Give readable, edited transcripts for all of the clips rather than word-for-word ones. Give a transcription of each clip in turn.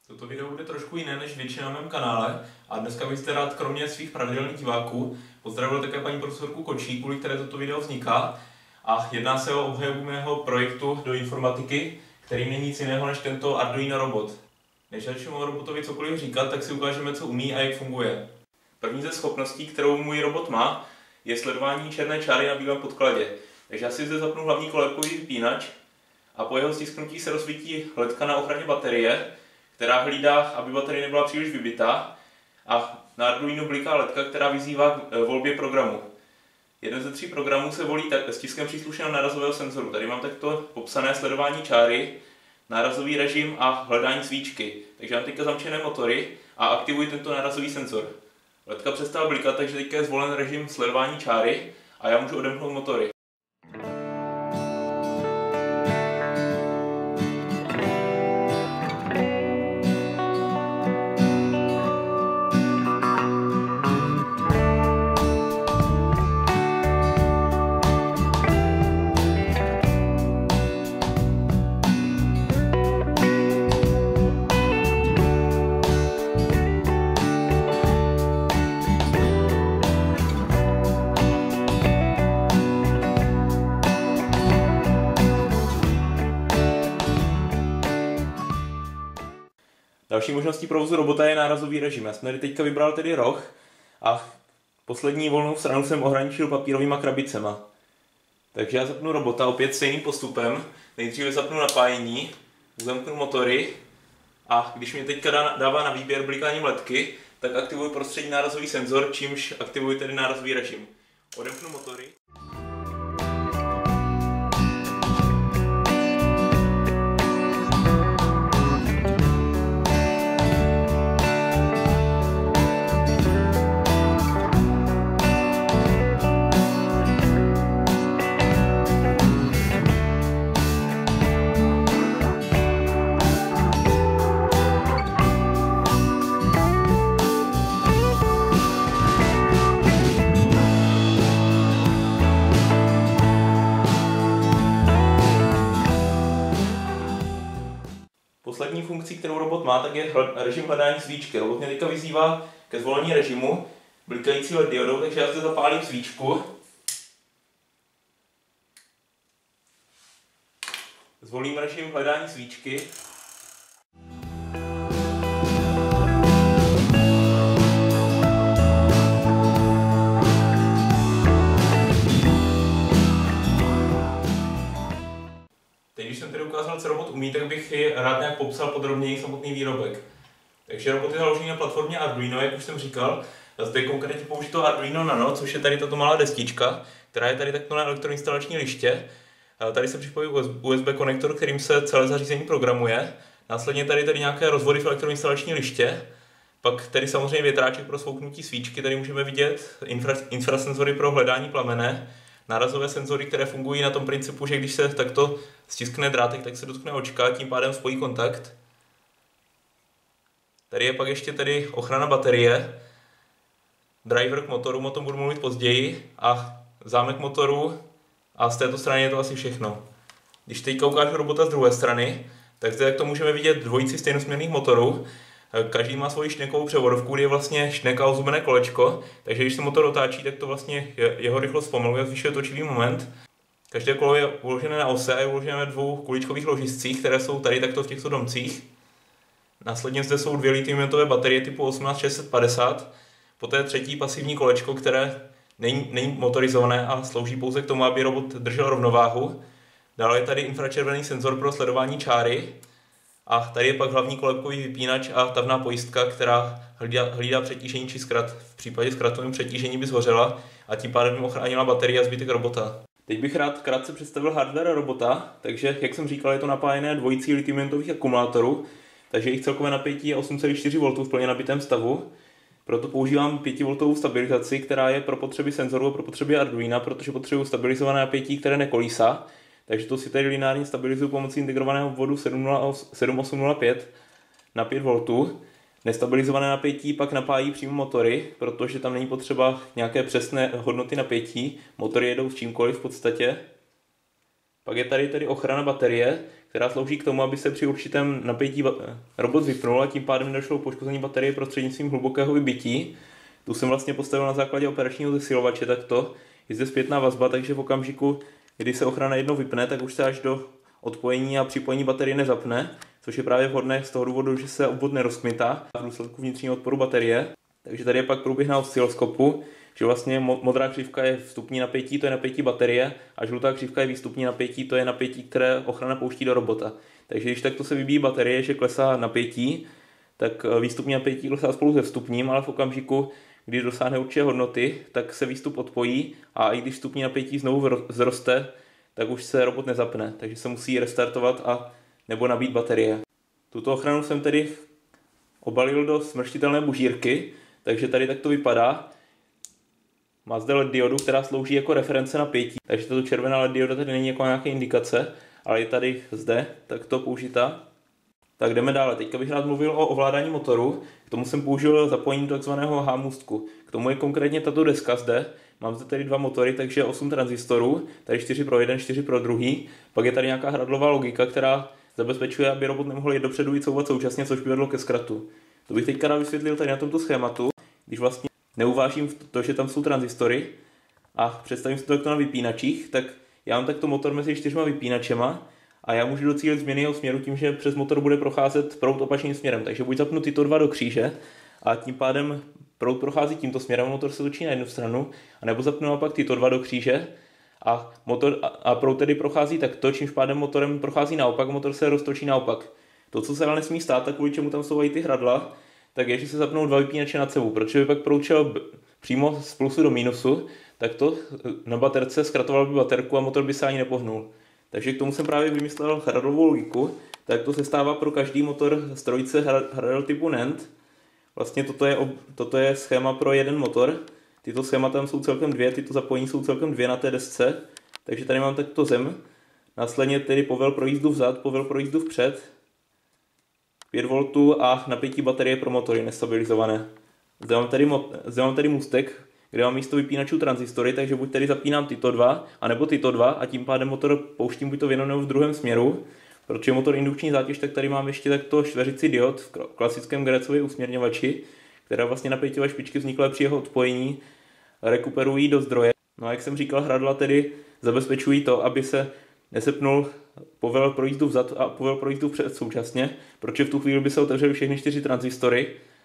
Toto video bude trošku jiné než většina na mém kanále a dneska bych zde rád kromě svých pravidelných diváků pozdravil také paní profesorku Kočí, kvůli které toto video vzniká. A jedná se o obhajobu mého projektu do informatiky, který není nic jiného než tento Arduino robot. Než začneme o robotovi cokoliv říkat, tak si ukážeme, co umí a jak funguje. První ze schopností, kterou můj robot má, je sledování černé čáry na bílém podkladě. Takže já si zde zapnu hlavní kolébkový vypínač a po jeho stisknutí se rozsvítí ledka na ochraně baterie, která hlídá, aby baterie nebyla příliš vybitá, a na Arduino bliká ledka, která vyzývá k volbě programu. Jeden ze 3 programů se volí stiskem příslušného nárazového senzoru. Tady mám takto popsané sledování čáry, nárazový režim a hledání svíčky. Takže mám teďka zamčené motory a aktivuji tento nárazový senzor. Ledka přestala blikat, takže teďka je zvolen režim sledování čáry a já můžu odemknout motory. Další možností provozu robota je nárazový režim. Já jsem tady teďka vybral tedy roh a poslední volnou stranu jsem ohraničil papírovými krabicema. Takže já zapnu robota opět stejným postupem. Nejdříve zapnu napájení, uzamknu motory a když mě teďka dává na výběr blikáním ledky, tak aktivuji prostřední nárazový senzor, čímž aktivuji tedy nárazový režim. Odemknu motory. Poslední funkcí, kterou robot má, tak je režim hledání svíčky. Robot mě teďka vyzývá ke zvolení režimu blikající LED diodou, takže já zde zapálím svíčku. Zvolím režim hledání svíčky. Když jsem tedy ukázal, co robot umí, tak bych rád nějak popsal podrobněji samotný výrobek. Takže robot je založený na platformě Arduino, jak už jsem říkal. Zde je konkrétně použito Arduino Nano, což je tady tato malá destička, která je tady takto na elektroinstalační liště. Tady se připojí USB konektor, kterým se celé zařízení programuje. Následně tady nějaké rozvody v elektroinstalační liště. Pak tady samozřejmě větráček pro svouknutí svíčky, tady můžeme vidět infrasenzory pro hledání plamene. Nárazové senzory, které fungují na tom principu, že když se takto stiskne drátek, tak se dotkne očka a tím pádem spojí kontakt. Tady je pak ještě tedy ochrana baterie, driver k motoru, o tom budu mluvit později, a zámek motoru, a z této strany je to asi všechno. Když teďka ukážu robota z druhé strany, tak zde to můžeme vidět dvojici stejnosměrných motorů. Každý má svoji šnekovou převodovku, kde je vlastně šnek a ozubené kolečko, takže když se motor otáčí, tak to vlastně jeho rychlost zpomaluje a zvyšuje točivý moment. Každé kolo je uložené na ose a je uložené ve 2 kuličkových ložiscích, které jsou tady takto v těchto domcích. Následně zde jsou 2 lithium-ionové baterie typu 18650, poté třetí pasivní kolečko, které není motorizované a slouží pouze k tomu, aby robot držel rovnováhu. Dále je tady infračervený senzor pro sledování čáry. A tady je pak hlavní kolébkový vypínač a tavná pojistka, která hlídá přetížení či zkrat. V případě zkratovém přetížení by zhořela a tím pádem by ochránila baterii a zbytek robota. Teď bych rád krátce představil hardware robota, takže jak jsem říkal, je to napájené dvojicí lithium-ionových akumulátorů, takže jejich celkové napětí je 8,4 V v plně nabitém stavu. Proto používám 5V stabilizaci, která je pro potřeby senzoru a pro potřeby Arduina, protože potřebuji stabilizované napětí, které nekolísá. Takže to si tady lineárně stabilizuju pomocí integrovaného obvodu 7805 na 5 V. Nestabilizované napětí pak napájí přímo motory, protože tam není potřeba nějaké přesné hodnoty napětí. Motory jedou s čímkoliv v podstatě. Pak je tady ochrana baterie, která slouží k tomu, aby se při určitém napětí robot vypnul a tím pádem nedošlo k poškození baterie prostřednictvím hlubokého vybití. Tu jsem vlastně postavil na základě operačního zesilovače takto. Je zde zpětná vazba, takže v okamžiku, kdy se ochrana jednou vypne, tak už se až do odpojení a připojení baterie nezapne, což je právě vhodné z toho důvodu, že se obvod nerozkmitá v důsledku vnitřního odporu baterie. Takže tady je pak průběh na osciloskopu, že vlastně modrá křivka je vstupní napětí, to je napětí baterie, a žlutá křivka je výstupní napětí, to je napětí, které ochrana pouští do robota. Takže když takto se vybíjí baterie, že klesá napětí, tak výstupní napětí klesá spolu se vstupním, ale v okamžiku, kdy dosáhne určité hodnoty, tak se výstup odpojí a i když vstupní napětí znovu vzroste, tak už se robot nezapne, takže se musí restartovat a nebo nabít baterie. Tuto ochranu jsem tedy obalil do smrštitelné bužírky, takže tady tak to vypadá. Má zde LED diodu, která slouží jako reference napětí, takže tato červená LED dioda tady není jako nějaká indikace, ale je tady zde takto použita. Tak jdeme dále. Teďka bych rád mluvil o ovládání motoru. K tomu jsem použil zapojení do takzvaného H-můstku. K tomu je konkrétně tato deska zde. Mám zde tady dva motory, takže 8 tranzistorů, tady 4 pro jeden, 4 pro druhý. Pak je tady nějaká hradlová logika, která zabezpečuje, aby robot nemohl jít dopředu i couvat současně, což by vedlo ke zkratu. To bych teďka rád vysvětlil tady na tomto schématu, když vlastně neuvážím to, že tam jsou tranzistory a představím si to takto na vypínačích, tak já mám takto motor mezi 4 vypínačema a já můžu docílit změny jeho směru tím, že přes motor bude procházet proud opačným směrem. Takže buď zapnu tyto dva do kříže a tím pádem proud prochází tímto směrem, motor se točí na jednu stranu, anebo zapnu naopak tyto dva do kříže a proud tedy prochází takto, čímž pádem motorem prochází naopak, motor se roztočí naopak. To, co se ale nesmí stát, tak kvůli čemu tam jsou i ty hradla, tak je, že se zapnou dva vypínače nad sebou, protože by pak proud šel přímo z plusu do mínusu, tak to na baterce zkratoval by baterku a motor by se ani nepohnul. Takže k tomu jsem právě vymyslel hradlovou logiku, tak to se stává pro každý motor z trojice hradel typu NAND. Vlastně toto je schéma pro jeden motor, tyto schémata tam jsou celkem dvě, tyto zapojení jsou celkem dvě na té desce, takže tady mám takto zem, následně tedy povel pro jízdu vzad, povel pro jízdu vpřed, 5 V a napětí baterie pro motory nestabilizované. Zde mám tady můstek, kde mám místo vypínačů tranzistory, takže buď tady zapínám tyto dva, anebo tyto dva a tím pádem motor pouštím buď to v jednom nebo v druhém směru. Protože motor indukční zátěž, tak tady mám ještě takto čtveřici diod v klasickém Gretzově usměrňovači, která vlastně napěťové špičky vzniklé při jeho odpojení rekuperují do zdroje. No a jak jsem říkal, hradla tedy zabezpečují to, aby se nesepnul povel pro jízdu vzad a povel pro jízdu vpřed současně, protože v tu chvíli by se otevřely všechny 4 tranzistory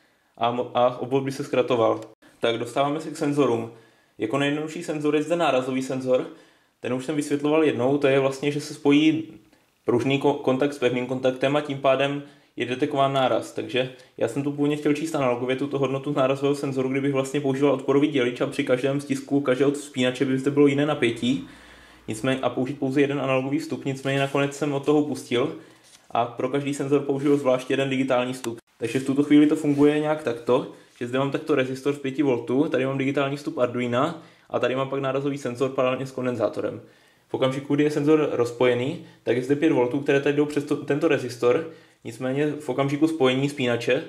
a obvod by se zkratoval. Tak dostáváme se k senzorům. Jako nejjednodušší senzor je zde nárazový senzor. Ten už jsem vysvětloval jednou, to je vlastně, že se spojí pružný kontakt s pevným kontaktem a tím pádem je detekován náraz. Takže já jsem tu původně chtěl číst analogově tuto hodnotu nárazového senzoru, kdybych vlastně používal odporový dělič a při každém stisku každého vzpínače by zde bylo jiné napětí. Nicméně a použít pouze jeden analogový vstup, nicméně nakonec jsem od toho upustil a pro každý senzor použil zvlášť jeden digitální vstup. Takže v tuto chvíli to funguje nějak takto, že zde mám takto rezistor z 5 V, tady mám digitální vstup Arduino a tady mám pak nárazový senzor paralelně s kondenzátorem. V okamžiku, kdy je senzor rozpojený, tak je zde 5 V, které tady jdou přes tento rezistor, nicméně v okamžiku spojení spínače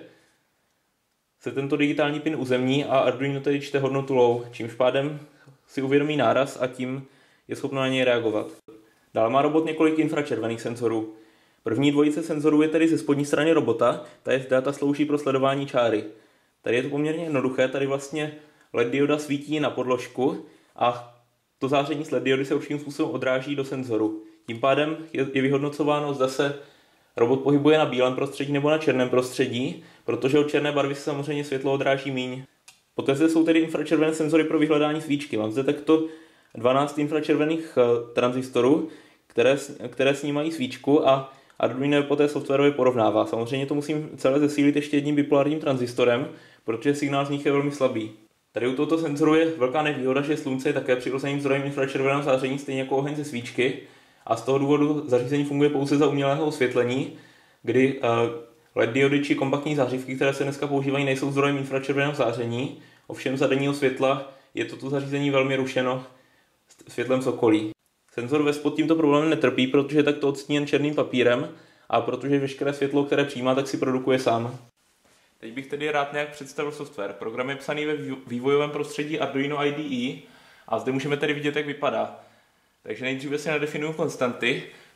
se tento digitální pin uzemní a Arduino tedy čte hodnotu low, čímž pádem si uvědomí náraz a tím je schopno na něj reagovat. Dál má robot několik infračervených senzorů. První dvojice senzorů je tedy ze spodní strany robota, ta slouží pro sledování čáry. Tady je to poměrně jednoduché, tady vlastně LED dioda svítí na podložku a to záření z LED diody se určitým způsobem odráží do senzoru. Tím pádem je vyhodnocováno, zda se robot pohybuje na bílém prostředí nebo na černém prostředí, protože od černé barvy se samozřejmě světlo odráží míň. Poté zde jsou tedy infračervené senzory pro vyhledání svíčky. Mám zde takto 12 infračervených tranzistorů, které snímají svíčku a Arduino je poté softwarově porovnává. Samozřejmě to musím celé zesílit ještě jedním bipolárním tranzistorem, protože signál z nich je velmi slabý. Tady u tohoto senzoru je velká nevýhoda, že slunce je také přirozeným zdrojem infračerveného záření, stejně jako oheň ze svíčky, a z toho důvodu zařízení funguje pouze za umělého osvětlení, kdy LED diody či kompaktní zářivky, které se dneska používají, nejsou zdrojem infračerveného záření, ovšem za denního světla je toto zařízení velmi rušeno světlem z okolí. Senzor pod tímto problémem netrpí, protože je takto odstíněn černým papírem a protože veškeré světlo, které přijímá, tak si produkuje sám. Teď bych tedy rád nějak představil software. Program je psaný ve vývojovém prostředí Arduino IDE a zde můžeme tedy vidět, jak vypadá. Takže nejdříve si nadefinuju konstanty.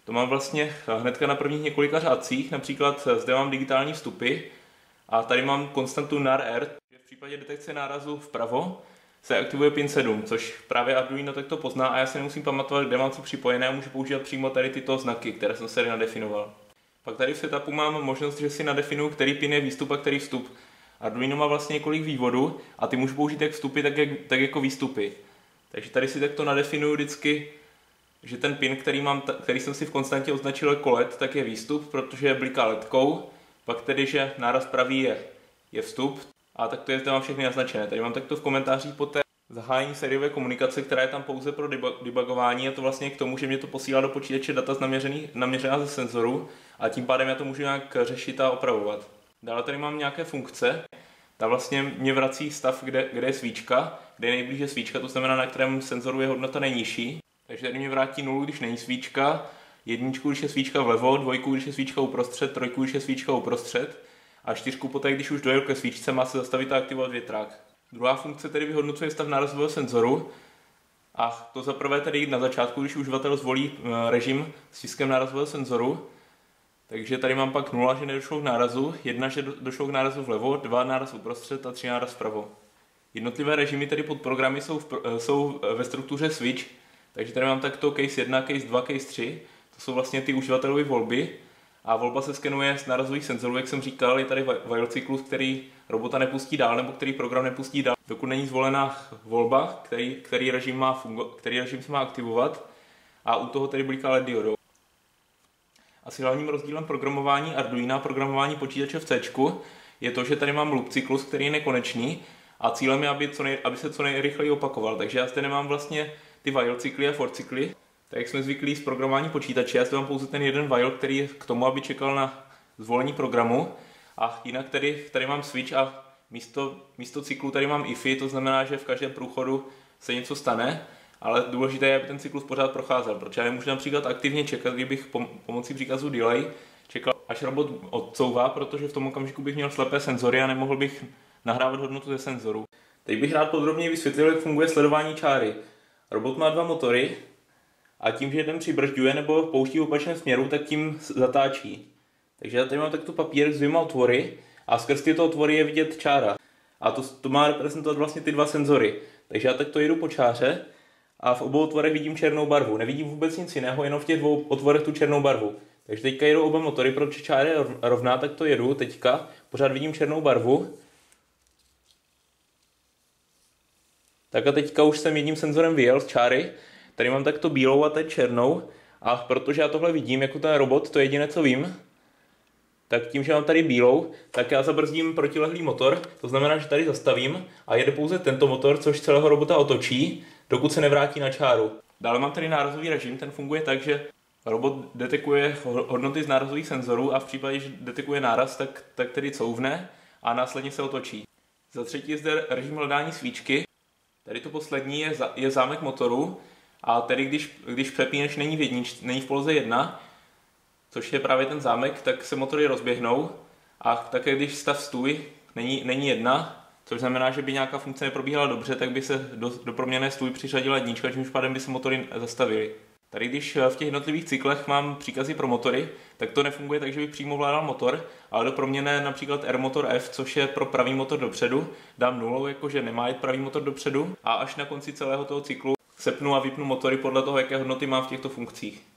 To mám vlastně hnedka na prvních několika řádcích, například zde mám digitální vstupy a tady mám konstantu NAR-R. V případě detekce nárazu vpravo se aktivuje pin 7, což právě Arduino takto pozná a já si nemusím pamatovat, kde mám co připojené a můžu používat přímo tady tyto znaky, které jsem si tady nadefinoval. Pak tady v setupu mám možnost, že si nadefinuju, který pin je výstup a který vstup. Arduino má vlastně několik vývodů a ty můžu použít jak vstupy, tak jako výstupy. Takže tady si takto nadefinuju vždycky, že ten pin, který jsem si v konstantě označil jako LED, tak je výstup, protože bliká ledkou. Pak tedy, že náraz pravý je vstup. A tak to je, zde mám všechny naznačené. Tady mám takto v komentářích poté zahájení sériové komunikace, která je tam pouze pro debugování, a to vlastně k tomu, že mě to posílá do počítače data naměřená ze senzoru a tím pádem já to můžu nějak řešit a opravovat. Dále tady mám nějaké funkce. Ta vlastně mě vrací stav, kde je svíčka, kde je nejblíže svíčka, to znamená, na kterém senzoru je hodnota nejnižší. Takže tady mě vrátí 0, když není svíčka, 1, když je svíčka vlevo, 2, když je svíčka uprostřed, 3, když je svíčka uprostřed a 4 poté, když už dojel ke svíčce, má se zastavit a aktivovat větrák. Druhá funkce tedy vyhodnocuje stav nárazového senzoru a to zaprvé tedy na začátku, když uživatel zvolí režim s tiskem nárazového senzoru. Takže tady mám pak 0, že nedošlo k nárazu, 1, že došlo k nárazu vlevo, 2 náraz uprostřed a 3 náraz vpravo. Jednotlivé režimy tedy pod programy jsou ve struktuře switch, takže tady mám takto case 1, case 2, case 3, to jsou vlastně ty uživatelové volby a volba se skenuje z nárazových senzorů, jak jsem říkal, je tady while cyklus, který robota nepustí dál nebo který program nepustí dál, dokud není zvolena volba, který režim se má aktivovat a u toho tedy bliká LED diodou. Asi hlavním rozdílem programování Arduina a programování počítače v C je to, že tady mám loop cyklus, který je nekonečný a cílem je, aby se co nejrychleji opakoval. Takže já zde nemám vlastně ty while cykly a for cykly, tak jak jsme zvyklí z programování počítače. Já zde mám pouze ten jeden while, který je k tomu, aby čekal na zvolení programu a jinak tady mám switch a místo cyklu tady mám ify, to znamená, že v každém průchodu se něco stane. Ale důležité je, aby ten cyklus pořád procházel, protože já nemůžu například aktivně čekat, kdybych pomocí příkazu delay čekal, až robot odcouvá, protože v tom okamžiku bych měl slepé senzory a nemohl bych nahrávat hodnotu ze senzoru. Teď bych rád podrobněji vysvětlil, jak funguje sledování čáry. Robot má 2 motory a tím, že jeden přibržďuje nebo pouští v opačném směru, tak tím zatáčí. Takže já tady mám takto papír s 2 otvory a skrz tyto otvory je vidět čára. A to má reprezentovat vlastně ty 2 senzory. Takže já takto jedu po čáře a v obou otvorech vidím černou barvu. Nevidím vůbec nic jiného, jenom v těch 2 otvorech tu černou barvu. Takže teďka jedu oba motory, protože čára je rovná, tak to jedu teďka. Pořád vidím černou barvu. Tak a teďka už jsem jedním senzorem vyjel z čáry. Tady mám takto bílou a teď černou. A protože já tohle vidím jako ten robot, to je jediné, co vím, tak tím, že mám tady bílou, tak já zabrzdím protilehlý motor. To znamená, že tady zastavím a jede pouze tento motor, což celého robota otočí, dokud se nevrátí na čáru. Dále mám tady nárazový režim, ten funguje tak, že robot detekuje hodnoty z nárazových senzorů a v případě, že detekuje náraz, tak tedy couvne a následně se otočí. Za třetí je zde režim hledání svíčky. Tady to poslední je zámek motoru a tedy když přepínač není v poloze 1, což je právě ten zámek, tak se motory rozběhnou a také když stav stůj není 1, což znamená, že by nějaká funkce neprobíhala dobře, tak by se do proměnné stůj přiřadila jednička, čímž pádem by se motory zastavily. Tady když v těch jednotlivých cyklech mám příkazy pro motory, tak to nefunguje tak, že bych přímo vládal motor, ale do proměnné například R motor F, což je pro pravý motor dopředu, dám 0, jakože nemá jít pravý motor dopředu a až na konci celého toho cyklu sepnu a vypnu motory podle toho, jaké hodnoty mám v těchto funkcích.